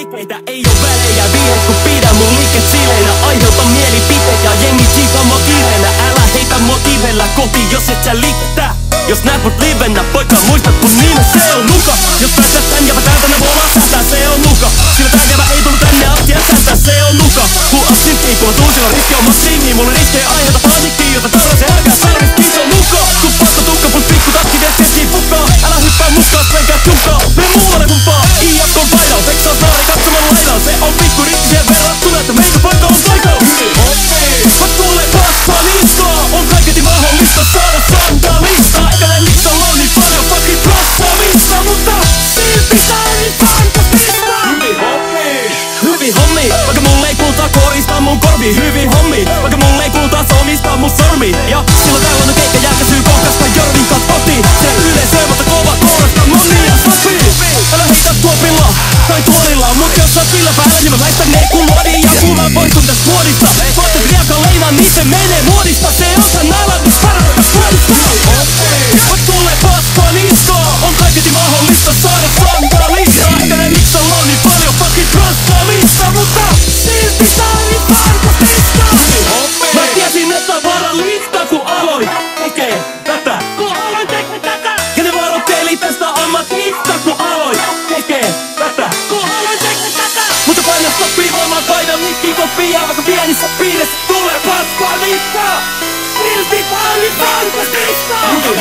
siteitä, ei oo välejä. Viihe kun pidän mun liikkeet sileinä, aiheuta mielipiteitä, jengi tsiikaa mua kireenä. Älä heitä mua kivellä kotiin, jos et sä littää. Jos näet mut livenä, poika muistat mun nimen, se on Nuka. Jos päästät tän jävä täältä, ne voi lähtää, se on Nuka. Sillä tän jävä ei tullu tänne asti ja sähtää, se on Nuka. Kun absintti, kun mä tuun, sillä riski on massiini. Mulle riskejä aiheuta panikkiin, jota tarvitsee älkää sarvistiin, se on Nuka. Kun pakko tukka, plus pikku takki, teet keskii pukkaa. Älä hyppää mukaan, menkää tjukkaa. Mene muualle kumpaa, IFK on paidal. Teksaa saari katsomaan laidal. Se on pikku rikki siihen verrattuna, että meikä poika on paikalla. Mä tulee paskaa niskaa, on kaiketi mahdollista saada sandalista. Eikä näin liksalla on niin paljon fucking trassaamista, mutta silti tää on niin fantastista. Hyvin hommi, vaikka mulle ei kultaa koristaa mun korvi. Hyvin hommi, vaikka mulle ei kultaa somistaa mun sormi. Ja silloin tällainen keikka jälkäsyy kohkasta Jorvin kat kotiin. Se yleisöä, mutta kova koorasta monia sopii. Älä heitä tuopilla tai tuolilla, mut jos sä oot sillä päällä, niin mä väistän ne kun luodin. Ja kun mä poistun tästä muodista, vaatteet riakan leinaan, niin se menee muodista. Se on tän aladus parasta muodista. Mä tulee paskaa niskaa, on kaiketi mahdollista saada sandalista. Eikä ne miksalla on niin paljon fucking trassaamista, mutta silti tää on niin fantastista. Mä tiesin, että on vaarallista, kun aloin tekee tätä. Ja ne varoitteli tästä ammatista, kun aloin tekee tätä. Mutta paina stoppii, voimaan paina mikki koppia. Vaikka pienissä piirissä tulee paskaa listaa. Silti tää on niin fantastista.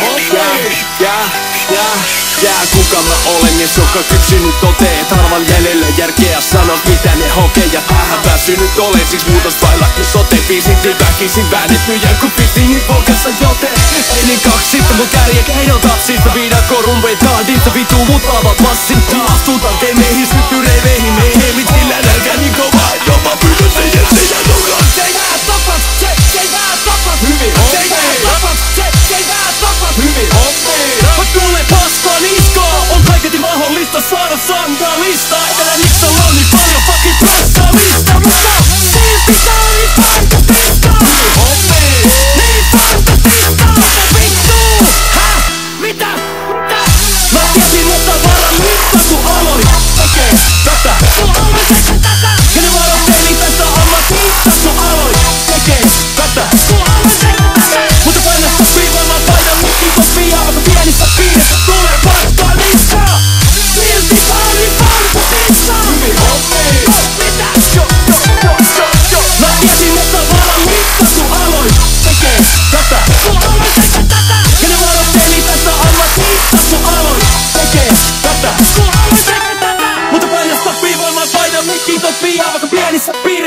Kuka mä olen mies, joka kypsynyt toteen, et harvan jäljellä järkeä sanot mitä ne hokee. Ja tähän väsynyt olen, siis muutos vailla ja sote. Biisit niin väkisin väännetty ja kun pistin hipokassa joten. Ei niin kaksista mun käärijä keinon tapsista. Viidakko rumpeet tahdista vituu mut avat massin taas. Tuutan meihin sytty reiveihin, ei heimit sillä nälkä niin kovaa. Jopa pyydän se jäsen ja nukaan. Se ei vähän tapas, se ei vähän tapas. Hyvin se ei vähän tapas, se ei vähän tapas. Hyvin Mä tulee paskaa niskaa, on kaiketi mahdollista saada sandalista. Eikä nää miksalla on niin paljon fucking trassaamista, mutta silti tää on niin fantastista. Niin fantastista, vittu! Häh? Mitä? Mä tiesin, että on vaarallista, kun aloin tekee tätä. Ja ne varoitteli tästä ammatista, kun aloin tekee tätä. Mutta paina stoppii, voimaan paina mikki koppia. Vaikka pienissä piirissä tulee paskaa listaa. Silti tää on niin fantastista. Mitä? Mä tiesin, että on vaarallista, kun aloin tekee tätä. Ja ne varoitteli tästä ammatista, kun aloin tekee tätä. Mutta paina stoppii, voimaan paina mikki koppia. Vaikka pienissä piirissä